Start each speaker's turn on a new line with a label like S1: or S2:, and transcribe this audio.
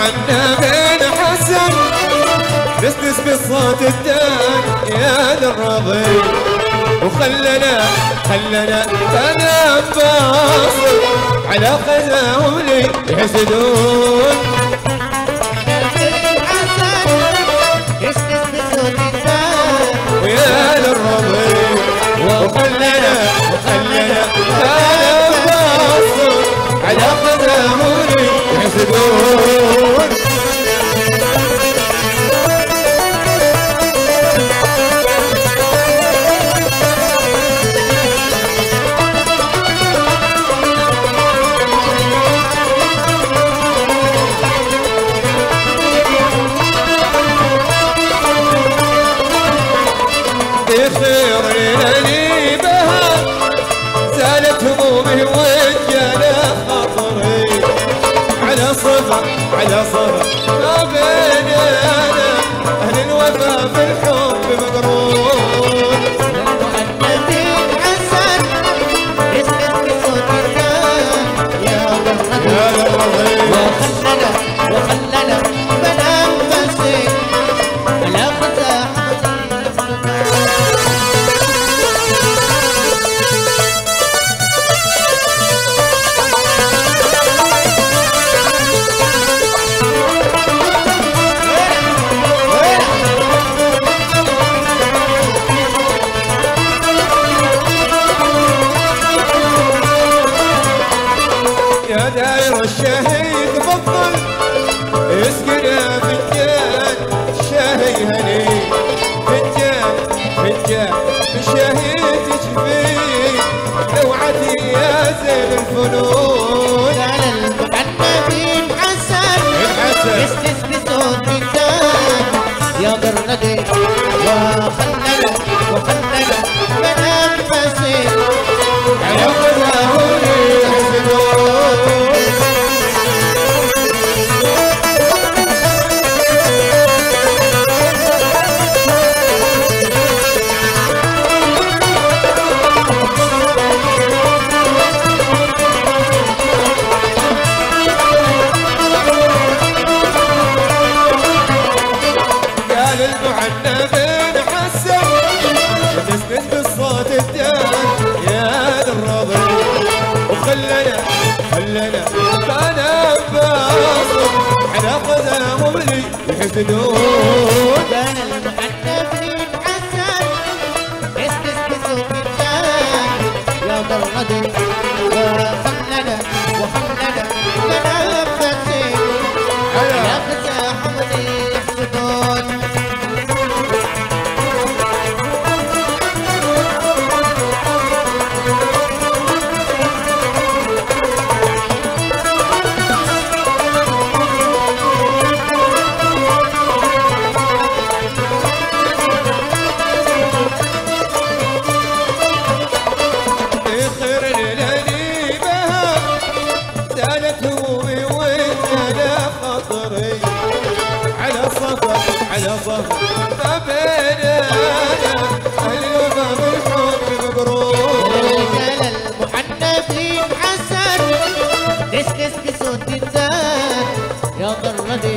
S1: المعنى بين حسن نسنس بالصوت الدان يا ذا الرضي وخلنا ننبسط على قداهم لي يحسدون ويا ذا الرضي وخلنا ننبسط على قداهم لي يحسدون خير ليلي بها زالت همومي وجانا خاطري على صفا ما بيننا اهل الوفا في الحب مقرون
S2: المؤنثين حسن يسكت بصوت الدان يا بالرضي وخلنا بننبسط على قداهم
S1: يا داير الشهيد بطل اسقنا فنجان شاهي هني فنجان الشهيد يشفيك لوعتي يا زين الفنون
S2: على المعنبين حسن يسكت بصوت الدان يا بالرضي وخلنا بننبسط
S1: على قداهم يحسدون قال المعنبين حسن تسند بالصوت الدان يا ذا الرضي وخلنا ننبسط على قدامهم لي يحسدون
S2: كان المؤنثين حسن يسكت بصوت الدان يا بالرضي وخلنا بننبسط على قداهم يحسدون
S1: خير ليلي بها زالت همومي وانجلى خاطري على صفا ما بيننا اهل الوفا بالحب مبروك
S2: رجال المحنبين حسن يسكت بصوت الدان يا بالرضي